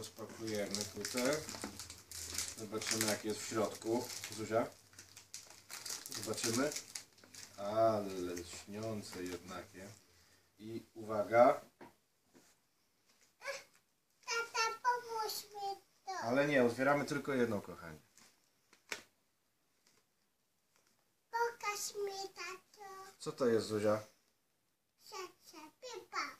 rozpakujemy tutaj. Zobaczymy, jak jest w środku. Zuzia? Zobaczymy. Ale lśniące jednakie. I uwaga. Tata, pomóż mi to. Ale nie, otwieramy tylko jedną, kochani. Pokaż mi, tato. Co to jest, Zuzia? Pipa.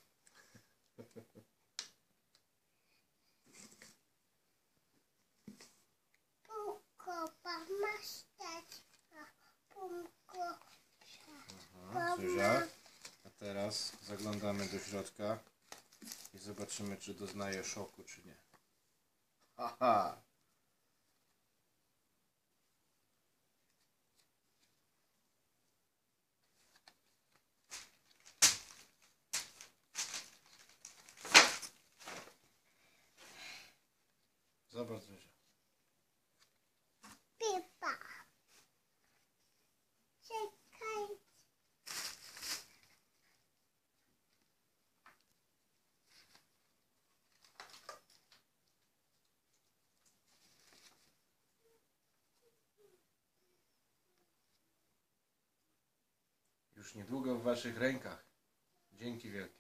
Pułko, pomastać. Pułko. Aha, Zuzia. A teraz zaglądamy do środka i zobaczymy, czy doznaje szoku, czy nie. Haha! Zobacz, Zuzia. Pipa. Czekaj. Już niedługo w waszych rękach. Dzięki wielkie.